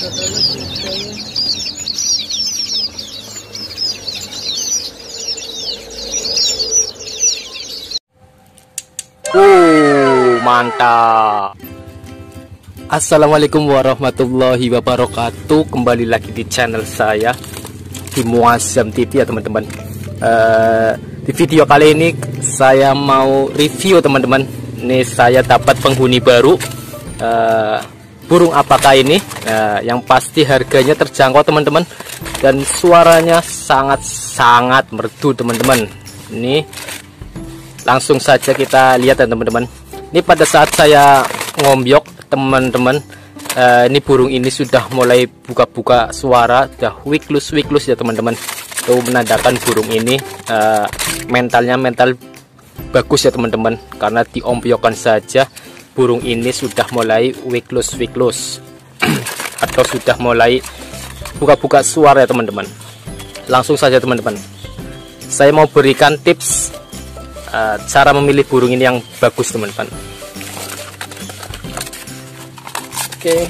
Mantap. Assalamualaikum warahmatullahi wabarakatuh. Kembali lagi di channel saya di Muazzam TV ya teman-teman. Di video kali ini saya mau review teman-teman. Ini saya dapat penghuni baru. Burung apakah ini? Yang pasti harganya terjangkau teman-teman, dan suaranya sangat merdu teman-teman. Ini langsung saja kita lihat ya teman-teman. Ini pada saat saya ngombyok teman-teman, ini burung ini sudah mulai buka-buka suara, sudah wiklus ya teman-teman. Itu menandakan burung ini mental bagus ya teman-teman, karena diombyokan saja burung ini sudah mulai wiklus atau sudah mulai buka-buka suara ya teman-teman. Langsung saja teman-teman, saya mau berikan tips cara memilih burung ini yang bagus teman-teman. Oke.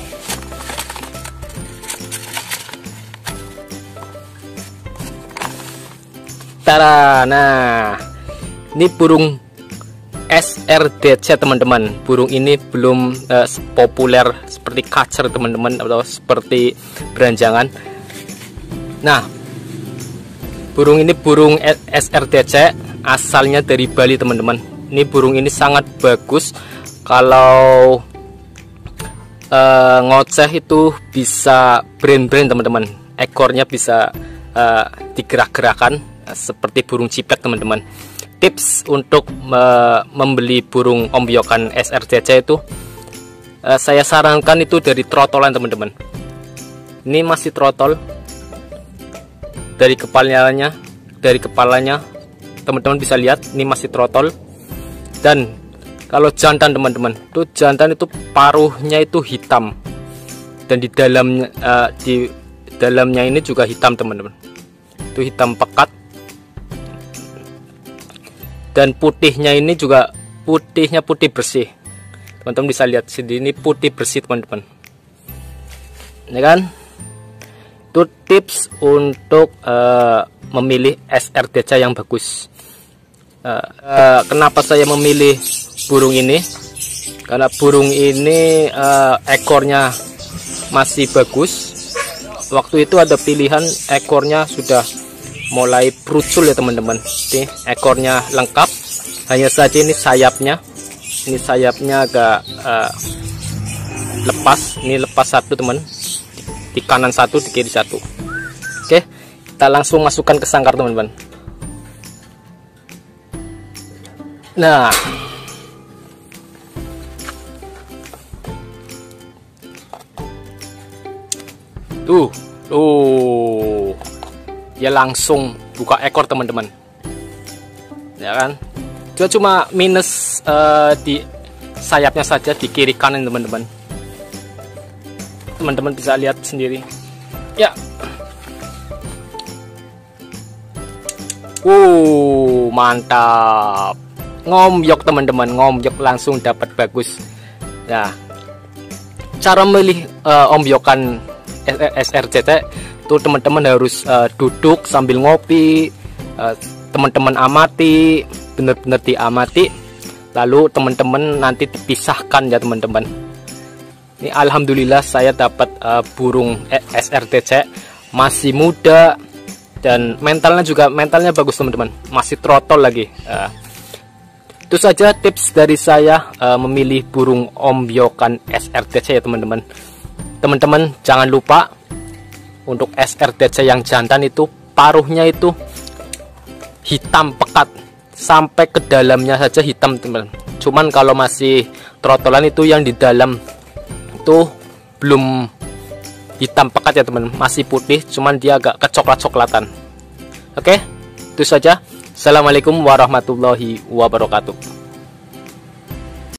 Tara, nah ini burung SRDC teman-teman. Burung ini belum populer seperti kacer teman-teman, atau seperti beranjangan. Nah, burung ini burung SRDC, asalnya dari Bali teman-teman. Ini burung ini sangat bagus kalau ngoceh itu bisa brain teman-teman. Ekornya bisa digerak-gerakan seperti burung ciplek teman-teman. Tips untuk membeli burung ombyokan SRCC itu, saya sarankan itu dari trotolan teman-teman. Ini masih trotol. Dari kepalanya teman-teman bisa lihat ini masih trotol. Dan kalau jantan teman-teman, tuh jantan itu paruhnya itu hitam, dan di dalamnya ini juga hitam teman-teman. Itu hitam pekat, dan putihnya ini juga putih bersih. Teman-teman bisa lihat sendiri, ini putih bersih teman-teman. Ini kan, itu tips untuk memilih SRDC yang bagus. Kenapa saya memilih burung ini? Karena burung ini ekornya masih bagus. Waktu itu ada pilihan ekornya sudah mulai perucul ya teman-teman. Ini ekornya lengkap, hanya saja ini sayapnya agak lepas. Ini lepas satu teman, di kanan satu, di kiri satu. Oke, kita langsung masukkan ke sangkar teman-teman. Nah, tuh, ya langsung buka ekor teman-teman, ya kan? Dia cuma minus di sayapnya saja, di kiri kanan teman-teman. Teman-teman bisa lihat sendiri, ya. Mantap. Ngombyok teman-teman, ngombyok langsung dapat bagus. Nah, cara memilih ombyokan SRCC itu teman-teman harus duduk sambil ngopi, teman-teman amati, benar-benar diamati, lalu teman-teman nanti dipisahkan ya teman-teman. Ini alhamdulillah saya dapat burung SRCC masih muda, dan mentalnya bagus teman-teman, masih trotol lagi. Itu saja tips dari saya memilih burung ombyokan SRDC ya teman-teman. Teman-teman jangan lupa untuk SRDC yang jantan itu paruhnya itu hitam pekat, sampai ke dalamnya saja hitam teman-teman. Cuman kalau masih trotolan itu yang di dalam itu belum hitam pekat ya teman, masih putih, cuman dia agak kecoklat-coklatan. Oke, itu saja. Assalamualaikum warahmatullahi wabarakatuh.